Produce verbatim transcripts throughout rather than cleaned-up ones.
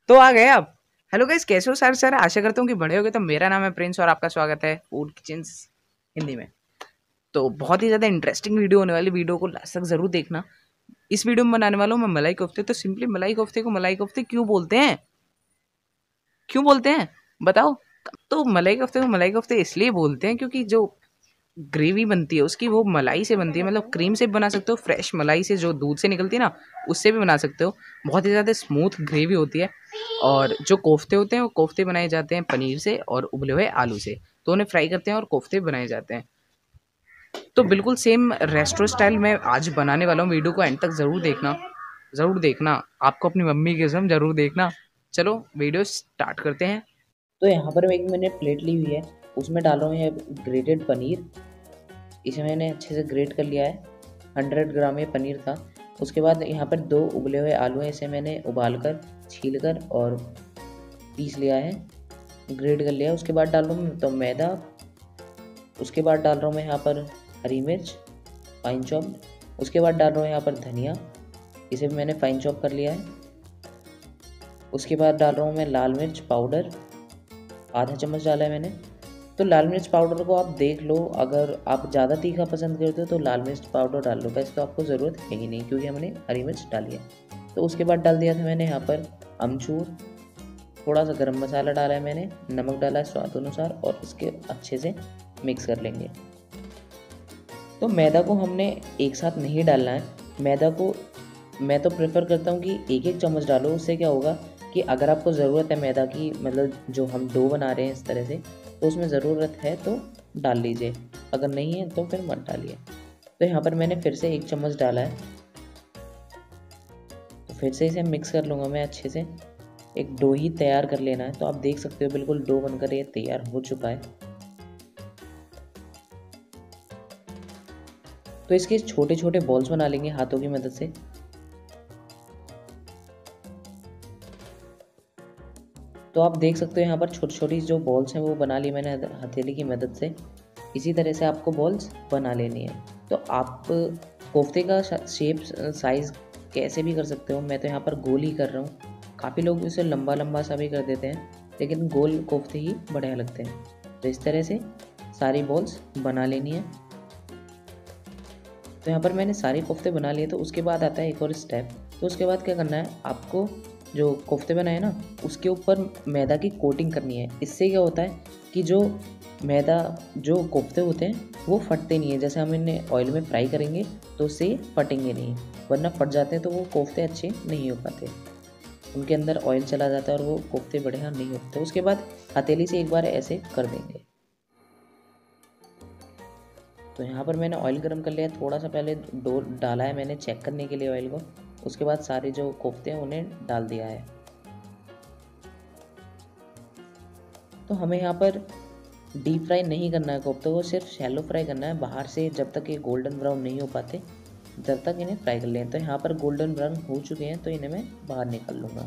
तो आ गए आप। हेलो गाइस, कैसे हो सर? सर आशा करता हूँ कि बड़े होगे। तो मेरा नाम है प्रिंस और आपका स्वागत है फूड किचन्स हिंदी में। तो बहुत ही ज़्यादा इंटरेस्टिंग वीडियो होने वाली, वीडियो को लास्ट तक ज़रूर देखना। इस वीडियो में बनाने वाला हूँ मैं मलाई कोफ्ते। तो सिंपली मलाई कोफ्ते को मलाई कोफ्ते क्यों बोलते हैं, क्यों बोलते हैं बताओ? तो मलाई कोफ्ते को मलाई कोफ्ते इसलिए बोलते हैं क्योंकि जो ग्रेवी बनती है उसकी वो मलाई से बनती है। मतलब क्रीम से भी बना सकते हो, फ्रेश मलाई से जो दूध से निकलती है ना, उससे भी बना सकते हो। बहुत ही ज़्यादा स्मूथ ग्रेवी होती है। और जो कोफ्ते होते हैं वो कोफ्ते बनाए जाते हैं पनीर से और उबले हुए आलू से। तो उन्हें फ्राई करते हैं और कोफ्ते बनाए जाते हैं। तो बिल्कुल सेम रेस्टोरेंट स्टाइल में आज बनाने वाला हूँ। वीडियो को एंड तक ज़रूर देखना, ज़रूर देखना। आपको अपनी मम्मी की कसम ज़रूर देखना। चलो वीडियो स्टार्ट करते हैं। तो यहाँ पर एक मैंने प्लेट ली हुई है, उसमें डाल रहा हूँ ये ग्रेटेड पनीर। इसे मैंने अच्छे से ग्रेट कर लिया है। हंड्रेड ग्राम ये पनीर था। उसके बाद यहाँ पर दो उबले हुए आलू हैं, इसे मैंने उबाल कर छील कर और पीस लिया है, ग्रेट कर लिया है। उसके बाद डाल रहा हूँ तो मैदा। उसके बाद डाल रहा हूँ मैं यहाँ पर हरी मिर्च फाइन चॉप। उसके बाद डाल रहा हूँ यहाँ पर धनिया, इसे भी मैंने फाइन चॉप कर लिया है। उसके बाद डाल रहा हूँ मैं लाल मिर्च पाउडर, आधा चम्मच डाला है मैंने। तो लाल मिर्च पाउडर को आप देख लो, अगर आप ज़्यादा तीखा पसंद करते हो तो लाल मिर्च पाउडर डाल लो, वैसे तो आपको ज़रूरत है ही नहीं क्योंकि हमने हरी मिर्च डाली है। तो उसके बाद डाल दिया था मैंने यहाँ पर अमचूर, थोड़ा सा गरम मसाला डाला है मैंने, नमक डाला है स्वाद अनुसार, और इसके अच्छे से मिक्स कर लेंगे। तो मैदा को हमने एक साथ नहीं डालना है। मैदा को मैं तो प्रेफर करता हूँ कि एक एक चम्मच डालो। उससे क्या होगा कि अगर आपको ज़रूरत है मैदा की, मतलब जो हम डो बना रहे हैं इस तरह से, तो उसमें ज़रूरत है तो डाल लीजिए, अगर नहीं है तो फिर मत डालिए। तो यहाँ पर मैंने फिर से एक चम्मच डाला है। तो फिर से इसे मिक्स कर लूँगा मैं अच्छे से। एक डो ही तैयार कर लेना है। तो आप देख सकते हो बिल्कुल डो बनकर ये तैयार हो चुका है। तो इसके छोटे छोटे बॉल्स बना लेंगे हाथों की मदद से। तो आप देख सकते हो यहाँ पर छोटी छोटी जो बॉल्स हैं वो बना ली मैंने हथेली की मदद से। इसी तरह से आपको बॉल्स बना लेनी है। तो आप कोफ्ते का शेप साइज़ कैसे भी कर सकते हो। मैं तो यहाँ पर गोल ही कर रहा हूँ। काफ़ी लोग इसे लंबा लंबा सा भी कर देते हैं, लेकिन गोल कोफ्ते ही बढ़िया लगते हैं। तो इस तरह से सारी बॉल्स बना लेनी है। तो यहाँ पर मैंने सारे कोफ्ते बना लिए। तो उसके बाद आता है एक और स्टेप। तो उसके बाद क्या करना है, आपको जो कोफ्ते बनाए ना उसके ऊपर मैदा की कोटिंग करनी है। इससे क्या होता है कि जो मैदा जो कोफ्ते होते हैं वो फटते नहीं है। जैसे हम इन्हें ऑयल में फ्राई करेंगे तो उससे फटेंगे नहीं, वरना फट जाते हैं तो वो कोफ्ते अच्छे नहीं हो पाते, उनके अंदर ऑयल चला जाता है और वो कोफ्ते बढ़िया नहीं होते। उसके बाद हथेली से एक बार ऐसे कर देंगे। तो यहाँ पर मैंने ऑयल गरम कर लिया, थोड़ा सा पहले डो डाला है मैंने चेक करने के लिए ऑयल को। उसके बाद सारे जो कोफ्ते हैं उन्हें डाल दिया है। तो हमें यहाँ पर डीप फ्राई नहीं करना है कोफ्ते को, सिर्फ शैलो फ्राई करना है बाहर से। जब तक ये गोल्डन ब्राउन नहीं हो पाते जब तक इन्हें फ्राई कर लें। तो यहाँ पर गोल्डन ब्राउन हो चुके हैं, तो इन्हें मैं बाहर निकाल लूँगा।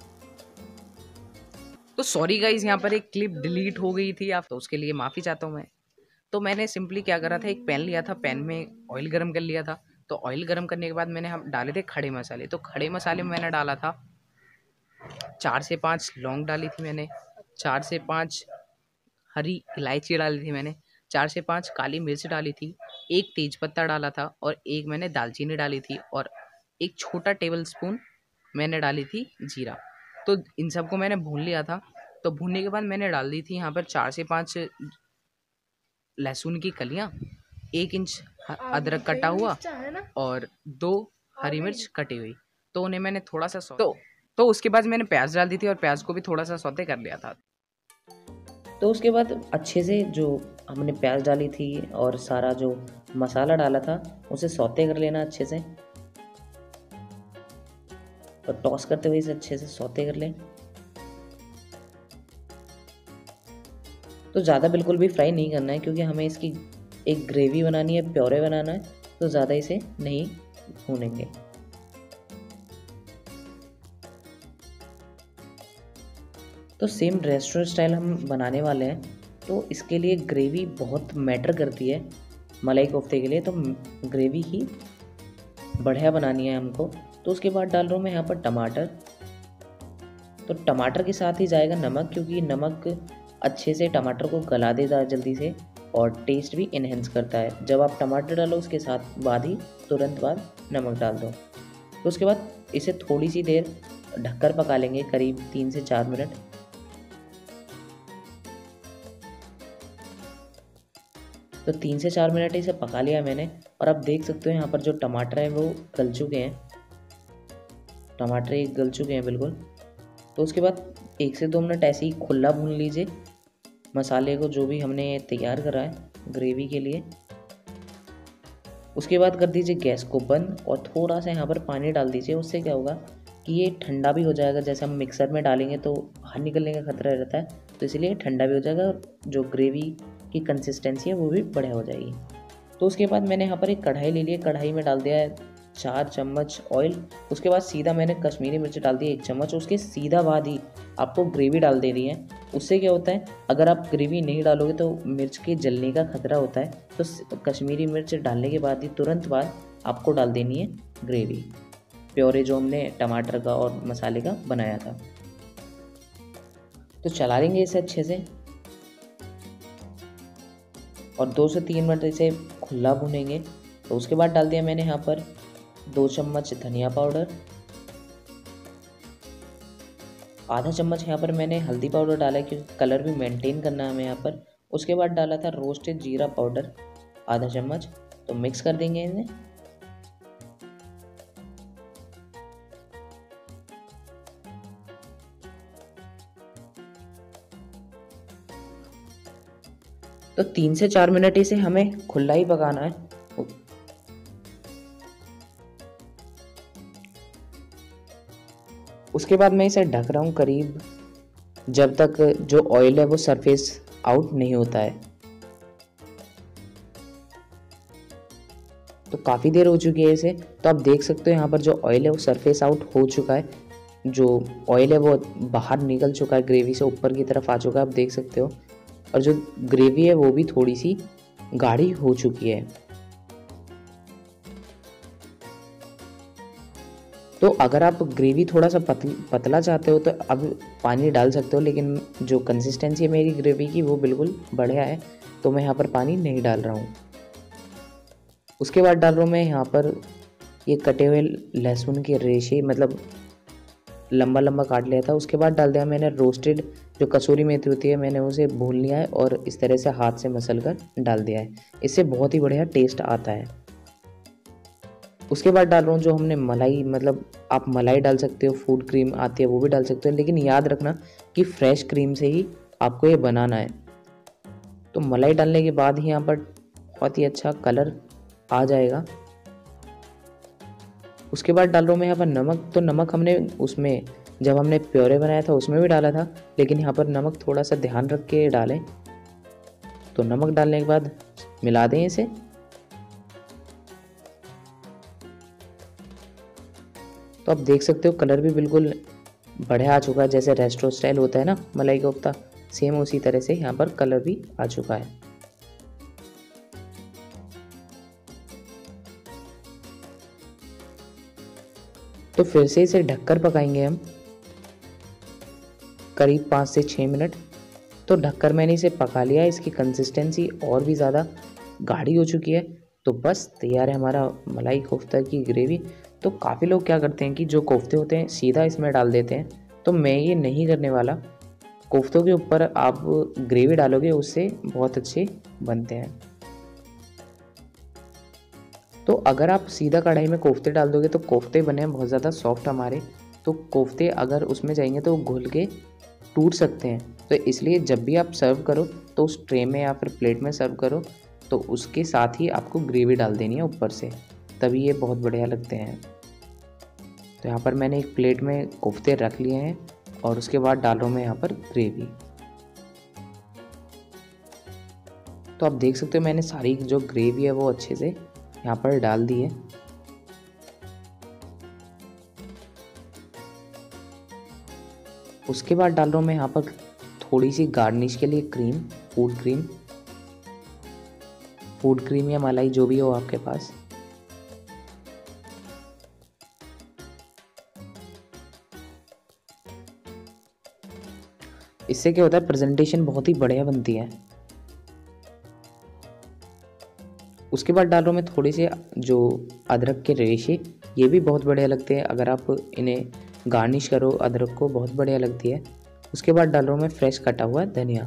तो सॉरी गाइज, यहाँ पर एक क्लिप डिलीट हो गई थी आप, तो उसके लिए माफ़ी चाहता हूँ मैं। तो मैंने सिंपली क्या करा था, एक पैन लिया था, पैन में ऑयल गरम कर लिया था। तो ऑयल गरम करने के बाद मैंने हम डाले थे खड़े मसाले। तो खड़े मसाले में मैंने डाला था चार से पाँच लौंग डाली थी मैंने, चार से पाँच हरी इलायची डाली थी मैंने, चार से पाँच काली मिर्च डाली थी, एक तेज पत्ता डाला था और एक मैंने दालचीनी डाली थी, और एक छोटा टेबल स्पून मैंने डाली थी जीरा। तो इन सबको मैंने भून लिया था। तो भूनने के बाद मैंने डाल दी थी यहाँ पर चार से पाँच लहसुन की कलियाँ, एक इंच अदरक कटा हुआ और दो हरी मिर्च कटी हुई। तो उन्हें मैंने थोड़ा सा सौ तो तो उसके बाद मैंने प्याज डाल दी थी और प्याज को भी थोड़ा सा सौते कर लिया था। तो उसके बाद अच्छे से जो हमने प्याज डाली थी और सारा जो मसाला डाला था उसे सौते कर लेना अच्छे से, और टॉस करते हुए इसे अच्छे से सौते कर लें। तो ज़्यादा बिल्कुल भी फ्राई नहीं करना है क्योंकि हमें इसकी एक ग्रेवी बनानी है, प्योरे बनाना है, तो ज़्यादा इसे नहीं भूनेंगे। तो सेम रेस्टोरेंट स्टाइल हम बनाने वाले हैं, तो इसके लिए ग्रेवी बहुत मैटर करती है मलाई कोफ्ते के लिए। तो ग्रेवी ही बढ़िया बनानी है हमको। तो उसके बाद डाल रहा हूँ मैं यहाँ पर टमाटर। तो टमाटर के साथ ही जाएगा नमक, क्योंकि नमक अच्छे से टमाटर को गला देता है जल्दी से और टेस्ट भी इन्हेंस करता है। जब आप टमाटर डालो उसके साथ बाद ही तुरंत बाद नमक डाल दो। तो उसके बाद इसे थोड़ी सी देर ढककर पका लेंगे, करीब तीन से चार मिनट। तो तीन से चार मिनट इसे पका लिया मैंने और आप देख सकते हो यहाँ पर जो टमाटर हैं वो गल चुके हैं, टमाटर ये गल चुके हैं बिल्कुल। तो उसके बाद एक से दो मिनट ऐसे ही खुला भून लीजिए मसाले को, जो भी हमने तैयार करा है ग्रेवी के लिए। उसके बाद कर दीजिए गैस को बंद और थोड़ा सा यहाँ पर पानी डाल दीजिए। उससे क्या होगा कि ये ठंडा भी हो जाएगा, जैसे हम मिक्सर में डालेंगे तो बाहर निकलने का खतरा रहता है, तो इसलिए ठंडा भी हो जाएगा और जो ग्रेवी की कंसिस्टेंसी है वो भी बढ़िया हो जाएगी। तो उसके बाद मैंने यहाँ पर एक कढ़ाई ले ली है, कढ़ाई में डाल दिया है चार चम्मच ऑयल। उसके बाद सीधा मैंने कश्मीरी मिर्च डाल दी एक चम्मच, उसके सीधा बाद ही आपको ग्रेवी डाल देनी है। उससे क्या होता है, अगर आप ग्रेवी नहीं डालोगे तो मिर्च के जलने का खतरा होता है। तो कश्मीरी मिर्च डालने के बाद ही तुरंत बाद आपको डाल देनी है ग्रेवी, प्योरे जो हमने टमाटर का और मसाले का बनाया था। तो चला लेंगे इसे अच्छे से और दो से तीन मिनट इसे खुला भूनेंगे। तो उसके बाद डाल दिया मैंने यहाँ पर दो चम्मच धनिया पाउडर, आधा चम्मच यहाँ पर मैंने हल्दी पाउडर डाला है क्योंकि कलर भी मेंटेन करना है हमें यहाँ पर। उसके बाद डाला था रोस्टेड जीरा पाउडर आधा चम्मच। तो मिक्स कर देंगे इन्हें। तो तीन से चार मिनट इसे हमें खुला ही पकाना है। उसके बाद मैं इसे ढक रहा हूँ करीब जब तक जो ऑयल है वो सरफेस आउट नहीं होता है। तो काफ़ी देर हो चुकी है इसे, तो आप देख सकते हो यहाँ पर जो ऑयल है वो सरफेस आउट हो चुका है, जो ऑयल है वो बाहर निकल चुका है, ग्रेवी से ऊपर की तरफ आ चुका है, आप देख सकते हो। और जो ग्रेवी है वो भी थोड़ी सी गाढ़ी हो चुकी है। तो अगर आप ग्रेवी थोड़ा सा पतल, पतला चाहते हो तो अब पानी डाल सकते हो, लेकिन जो कंसिस्टेंसी है मेरी ग्रेवी की वो बिल्कुल बढ़िया है, तो मैं यहाँ पर पानी नहीं डाल रहा हूँ। उसके बाद डाल रहा हूँ मैं यहाँ पर ये कटे हुए लहसुन के रेशे, मतलब लंबा लंबा काट लिया था। उसके बाद डाल दिया मैंने रोस्टेड जो कसूरी मेथी होती है, मैंने उसे भून लिया है और इस तरह से हाथ से मसल कर डाल दिया है। इससे बहुत ही बढ़िया टेस्ट आता है। उसके बाद डाल रहा हूँ जो हमने मलाई, मतलब आप मलाई डाल सकते हो, फूड क्रीम आती है वो भी डाल सकते हो, लेकिन याद रखना कि फ्रेश क्रीम से ही आपको ये बनाना है। तो मलाई डालने के बाद ही यहाँ पर बहुत ही अच्छा कलर आ जाएगा। उसके बाद डाल रहा हूँ मैं यहाँ पर नमक। तो नमक हमने उसमें जब हमने प्योरे बनाया था उसमें भी डाला था, लेकिन यहाँ पर नमक थोड़ा सा ध्यान रख के डालें। तो नमक डालने के बाद मिला दें इसे। तो आप देख सकते हो कलर भी बिल्कुल बढ़िया आ चुका है, जैसे रेस्टोरेंट स्टाइल होता है ना मलाई कोफ्ता, सेम उसी तरह से यहाँ पर कलर भी आ चुका है। तो फिर से इसे ढककर पकाएंगे हम करीब पाँच से छः मिनट। तो ढककर मैंने इसे पका लिया, इसकी कंसिस्टेंसी और भी ज़्यादा गाढ़ी हो चुकी है। तो बस तैयार है हमारा मलाई कोफ्ता की ग्रेवी। तो काफ़ी लोग क्या करते हैं कि जो कोफ्ते होते हैं सीधा इसमें डाल देते हैं, तो मैं ये नहीं करने वाला। कोफ्तों के ऊपर आप ग्रेवी डालोगे उससे बहुत अच्छे बनते हैं। तो अगर आप सीधा कढ़ाई में कोफ्ते डाल दोगे तो कोफ्ते बने बहुत ज़्यादा सॉफ्ट हमारे, तो कोफ्ते अगर उसमें जाएंगे तो घुल के टूट सकते हैं। तो इसलिए जब भी आप सर्व करो तो उस ट्रे में या फिर प्लेट में सर्व करो तो उसके साथ ही आपको ग्रेवी डाल देनी है ऊपर से, तभी ये बहुत बढ़िया लगते हैं। तो यहाँ पर मैंने एक प्लेट में कोफ्ते रख लिए हैं और उसके बाद डाल रहा हूँ मैं यहाँ पर ग्रेवी। तो आप देख सकते हो मैंने सारी जो ग्रेवी है वो अच्छे से यहाँ पर डाल दी है। उसके बाद डाल रहा हूँ मैं यहाँ पर थोड़ी सी गार्निश के लिए cream, food cream, food cream या मलाई जो भी हो आपके पास। इससे क्या होता है, प्रेजेंटेशन बहुत ही बढ़िया बनती है। उसके बाद डाल रहा हूँ मैं थोड़े से जो अदरक के रेशे, ये भी बहुत बढ़िया लगते हैं। अगर आप इन्हें गार्निश करो अदरक को, बहुत बढ़िया लगती है। उसके बाद डाल रहा हूँ मैं फ्रेश कटा हुआ धनिया।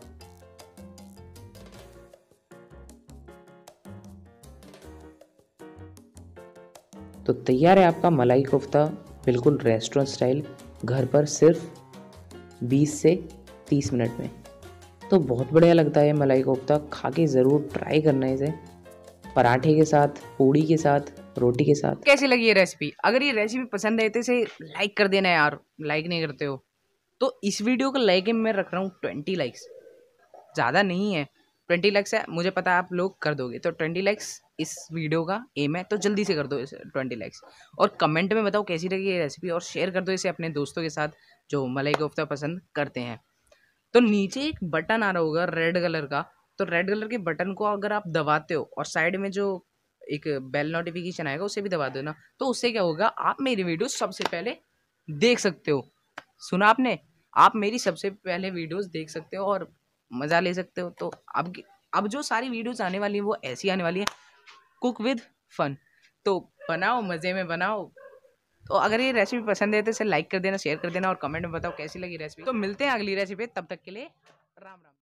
तो तैयार है आपका मलाई कोफ्ता, बिल्कुल रेस्टोरेंट स्टाइल, घर पर सिर्फ बीस से तीस मिनट में। तो बहुत बढ़िया लगता है मलाई कोफ्ता, खा के ज़रूर ट्राई करना है इसे, पराठे के साथ, पूड़ी के साथ, रोटी के साथ। कैसी लगी ये रेसिपी? अगर ये रेसिपी पसंद है तो इसे लाइक कर देना यार, लाइक नहीं करते हो तो। इस वीडियो को लाइक मैं रख रहा हूँ ट्वेंटी लाइक्स, ज़्यादा नहीं है, ट्वेंटी लाइक्स है, मुझे पता है आप लोग कर दोगे। तो ट्वेंटी लाइक्स इस वीडियो का एम है, तो जल्दी से कर दो इसे ट्वेंटी लाइक्स। और कमेंट में बताओ कैसी लगी ये रेसिपी, और शेयर कर दो इसे अपने दोस्तों के साथ जो मलाई कोफ्ता पसंद करते हैं। तो नीचे एक बटन आ रहा होगा रेड कलर का, तो रेड कलर के बटन को अगर आप दबाते हो और साइड में जो एक बेल नोटिफिकेशन आएगा उसे भी दबा देना, तो उससे क्या होगा, आप मेरी वीडियो सबसे पहले देख सकते हो। सुना आपने, आप मेरी सबसे पहले वीडियोस देख सकते हो और मज़ा ले सकते हो। तो अब अब जो सारी वीडियोस आने वाली है वो ऐसी आने वाली है, कुक विद फन। तो बनाओ, मज़े में बनाओ। तो अगर ये रेसिपी पसंद है तो इसे लाइक कर देना, शेयर कर देना और कमेंट में बताओ कैसी लगी रेसिपी। तो मिलते हैं अगली रेसिपी, तब तक के लिए राम राम।